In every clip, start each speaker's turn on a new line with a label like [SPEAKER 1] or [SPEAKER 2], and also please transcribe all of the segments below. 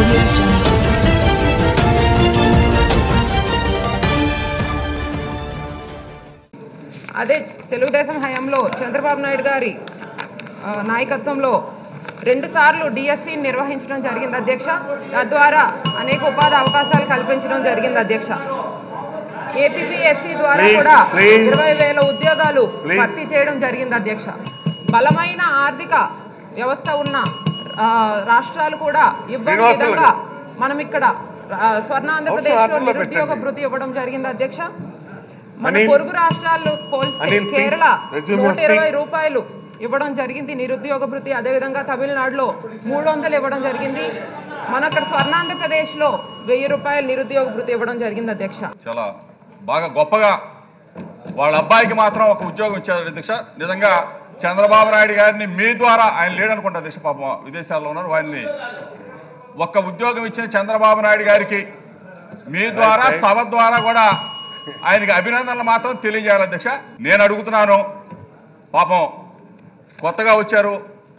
[SPEAKER 1] అదే తెలుగుదేశం హయాంలో చంద్రబాబు నాయుడు గారి నాయకత్వంలో 2 సార్లు డిఎస్సి నిర్వహించడం జరిగింది అధ్యక్ష. తద్వారా అనేక ఉపాధి అవకాశాలు కల్పించడం జరిగింది అధ్యక్ష. ఏపీపీఎస్సీ ద్వారా కూడా 20,000 ఉద్యోగాలు భర్తీ చేయడం జరిగింది అధ్యక్ష. బలమైన ఆర్థిక వ్యవస్థ ఉన్న రాష్ట్రాలు కూడా ఇవ్వని విధంగా మనం ఇక్కడ స్వర్ణాంధ్రప్రదేశ్ లో నిరుద్యోగ భృతి ఇవ్వడం జరిగింది అధ్యక్ష. మన పొరుగు రాష్ట్రాల్లో పోల్స్తే కేరళ 120 రూపాయలు ఇవ్వడం జరిగింది నిరుద్యోగ భృతి. అదేవిధంగా తమిళనాడులో 300 ఇవ్వడం జరిగింది. మన అక్కడ స్వర్ణాంధ్రప్రదేశ్ లో 1000 రూపాయలు నిరుద్యోగ భృతి ఇవ్వడం జరిగింది అధ్యక్ష.
[SPEAKER 2] చాలా బాగా గొప్పగా వాళ్ళ అబ్బాయికి మాత్రం ఒక ఉద్యోగం ఇచ్చారు అధ్యక్ష. నిజంగా చంద్రబాబు నాయుడు గారిని మీ ద్వారా, ఆయన లేడనుకుంటా అధ్యక్ష, పాపం విదేశాల్లో ఉన్నారు, వారిని ఒక్క ఉద్యోగం ఇచ్చిన చంద్రబాబు నాయుడు గారికి మీ ద్వారా సభ ద్వారా కూడా ఆయనకి అభినందనలు మాత్రం తెలియజేయాలి అధ్యక్ష. నేను అడుగుతున్నాను, పాపం కొత్తగా వచ్చారు,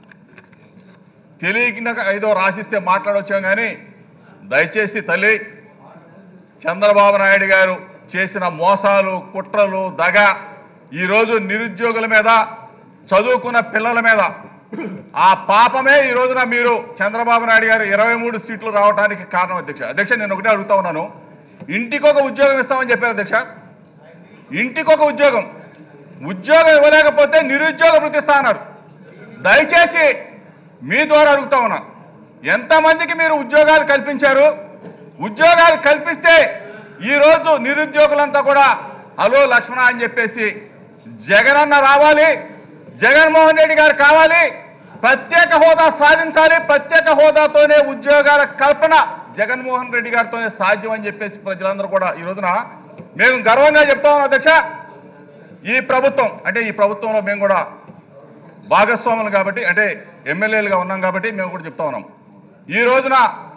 [SPEAKER 2] తెలియక ఏదో రాసిస్తే మాట్లాడొచ్చాం, కానీ దయచేసి తల్లి చంద్రబాబు నాయుడు గారు చేసిన మోసాలు, కుట్రలు, దగ ఈరోజు నిరుద్యోగుల మీద, చదువుకున్న పిల్లల మీద ఆ పాపమే ఈ రోజున మీరు చంద్రబాబు నాయుడు గారు 23 సీట్లు రావడానికి కారణం అధ్యక్ష. అధ్యక్ష, నేను ఒకటే అడుగుతా ఉన్నాను, ఇంటికొక ఉద్యోగం ఇస్తామని చెప్పారు అధ్యక్ష. ఇంటికొక ఉద్యోగం ఇవ్వలేకపోతే నిరుద్యోగ భృతి ఇస్తా అన్నారు. దయచేసి మీ ద్వారా అడుగుతా ఉన్నా, ఎంతమందికి మీరు ఉద్యోగాలు కల్పించారు? ఉద్యోగాలు కల్పిస్తే ఈ రోజు నిరుద్యోగులంతా కూడా హలో లక్ష్మణ అని చెప్పేసి జగనన్న రావాలి, జగన్మోహన్ రెడ్డి గారు కావాలి, ప్రత్యేక హోదా సాధించాలి, ప్రత్యేక హోదాతోనే ఉద్యోగాల కల్పన జగన్మోహన్ రెడ్డి గారితోనే సాధ్యం అని చెప్పేసి ప్రజలందరూ కూడా ఈ రోజున మేము గర్వంగా చెప్తా ఉన్నాం అధ్యక్ష. ఈ ప్రభుత్వంలో మేము కూడా భాగస్వాములు కాబట్టి, అంటే ఎమ్మెల్యేలుగా ఉన్నాం కాబట్టి మేము కూడా చెప్తా ఉన్నాం. ఈ రోజున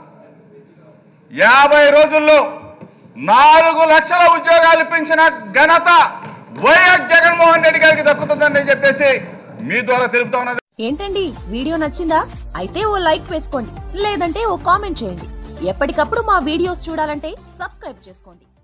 [SPEAKER 2] 50 రోజుల్లో 4 లక్షల ఉద్యోగాలు ఇప్పించిన ఘనత వైఎస్ జగన్మోహన్ రెడ్డి గారికి దక్కుతుందని చెప్పేసి మీ ద్వారా తెలుపుతా ఉన్నది.
[SPEAKER 3] ఏంటండి, వీడియో నచ్చిందా? అయితే ఓ లైక్ వేసుకోండి, లేదంటే ఓ కామెంట్ చేయండి. ఎప్పటికప్పుడు మా వీడియోస్ చూడాలంటే సబ్స్క్రైబ్ చేసుకోండి.